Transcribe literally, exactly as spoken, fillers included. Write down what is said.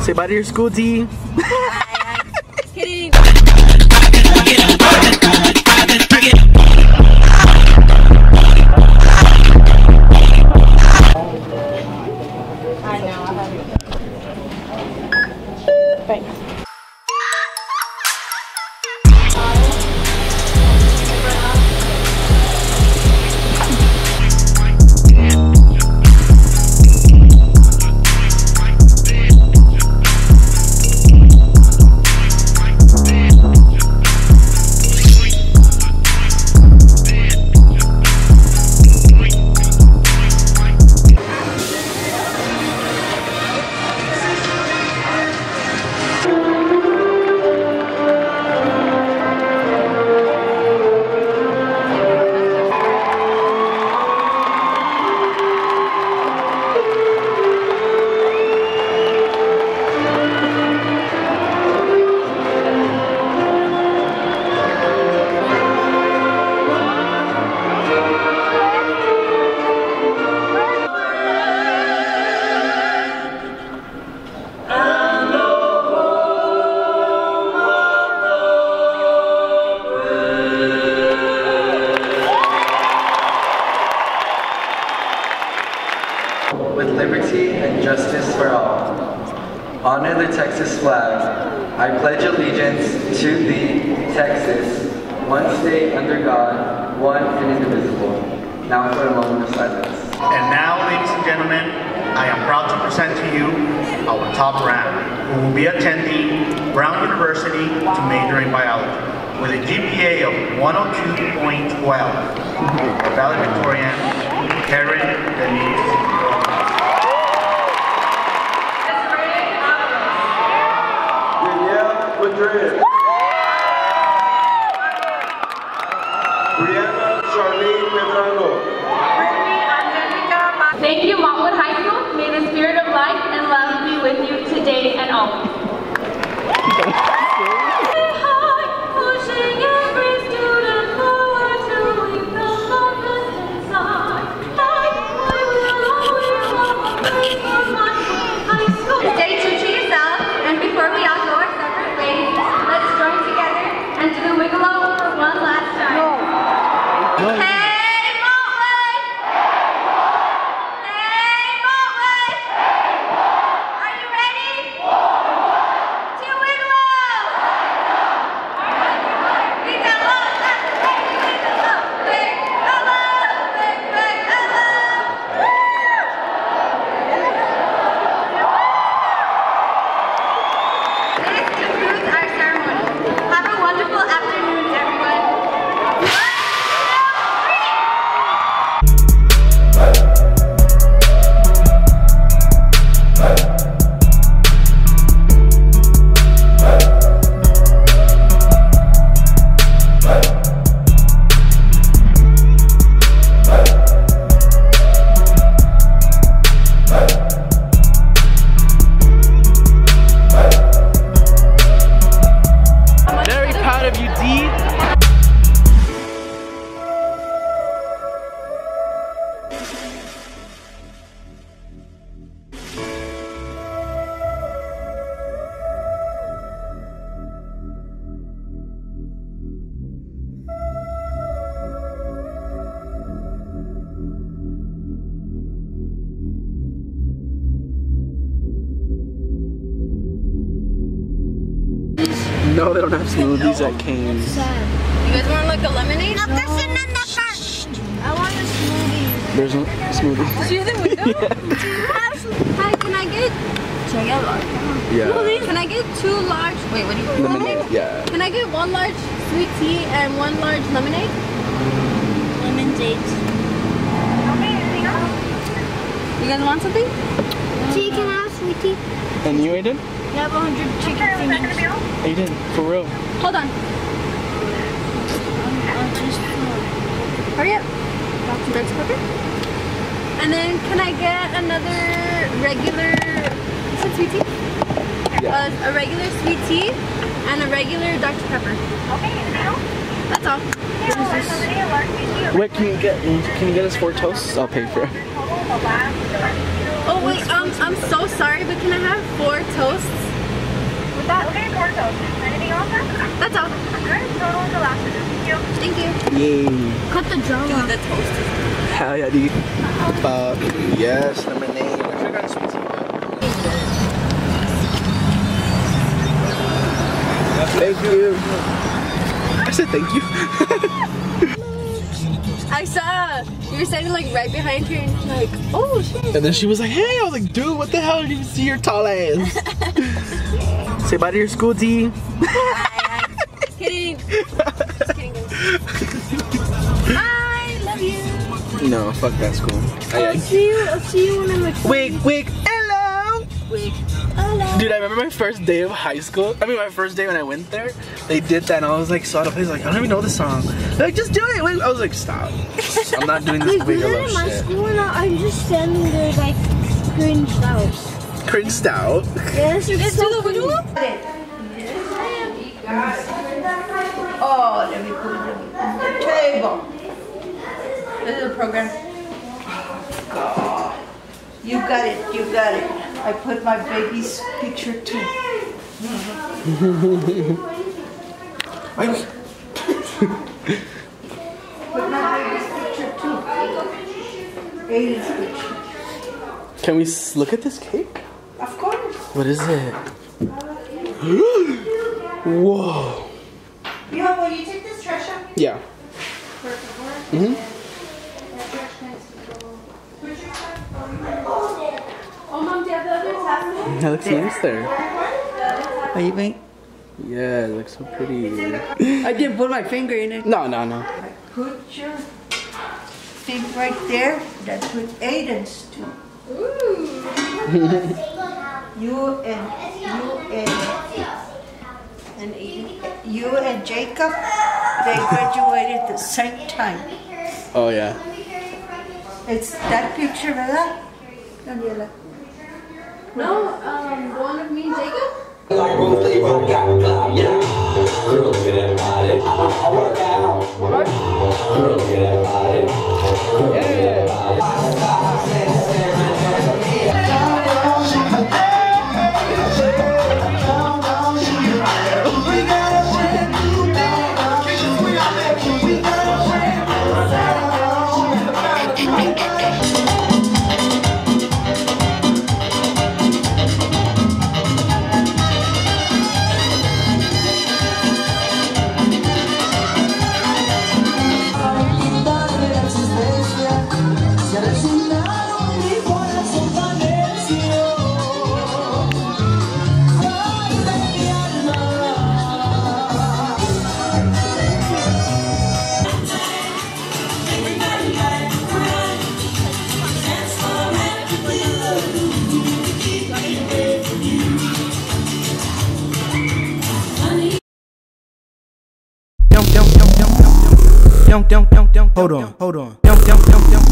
Say bye to your school, D. Kidding. I know. Thanks. With liberty and justice for all. Honor the Texas flag. I pledge allegiance to thee, Texas, one state under God, one and indivisible. Now for a moment of silence. And now, ladies and gentlemen, I am proud to present to you our top rank, who will be attending Brown University to major in biology with a G P A of one oh two point one two. Our valedictorian, Karen Denise. Madrid. Brianna Charlene Medrano. Thank you, Montwood High School. May the spirit of life and love be with you today and always. Stay true to yourself, and before we all go our separate ways, let's join together and do the wiggle for one last time. No. No. Hey, Montwood! Hey, Montwood! Are you ready? To wiggle! Wiggle up, that's right, wiggle up, wiggle up, wiggle up. This concludes our ceremony. Have a wonderful afternoon, everyone. Very proud of you, D. No, they don't have smoothies at Cane's. You guys want like a lemonade? No, there's none in the first. I want a smoothie. There's no smoothie. Did you hear the window? Hi, can I get? Should I get a large? Yeah. Can I get two large? Wait, what do you Lemonade. Yeah. Can I get one large sweet tea and one large lemonade? Lemonade. Okay, anything else? You guys want something? Tea, can I have sweet tea? And you, Aiden? You have one hundred chicken fingers. Aiden, for real. Hold on. Hurry up. Red pepper. And then can I get another regular, is it sweet tea? Yeah. Uh, a regular sweet tea and a regular Doctor Pepper. Okay, anything else? That's all. Wait, can you get can you get us four toasts? I'll pay for it. Oh wait, um, I'm so sorry, but can I have four toasts Thank you. Yay. Cut the drama. The toast. Hell yeah, dude. Uh, yes, lemonade. I should have gotten sweet tea. Thank you. I said thank you. I saw you were standing like right behind her and like, oh shit. And then she was like, hey, I was like, dude, what the hell? Did you see your tall ass? Say bye to your school, D. Bye. Kidding. Just kidding, guys. I love you. No, fuck that school. I'll see you. I'll see you when I'm like. Wig, wig, hello. Wig. Hello. Dude, I remember my first day of high school. I mean, my first day when I went there, they did that, and I was like, saw the place, like, I don't even know the song. They're like, just do it. Wait. I was like, stop. I'm not doing this wig Like, alone my shit. school, and I'm just standing there like cringed out. Cringed out. Yes, it's so the window. Oh, let me put it on the table. This is a program. Oh, you got it, you got it. I put my baby's picture too. I Put my baby's picture too. Aiden's picture. Can we s- look at this cake? Of course. What is it? Whoa. Yeah, will you take this trash out? Yeah. Mm-hmm. Oh, mom, do you have the other tablet? That looks nice there. What do you think? Yeah, it looks so pretty. I didn't put my finger in it. No, no, no. Put your thing right there. That's with Aiden's too. You and you and and you and Jacob, they graduated at the same time. Oh, yeah. It's that picture, ¿verdad, Daniela? No, um, the one of me and Jacob? Like both they work out, yeah. Girl, get that body. I work out. Girl, get that body. Girl, get that Don't, don't, don't, don't, don't, don't, don't, don't, hold on, hold on. Don't, don't, don't, don't.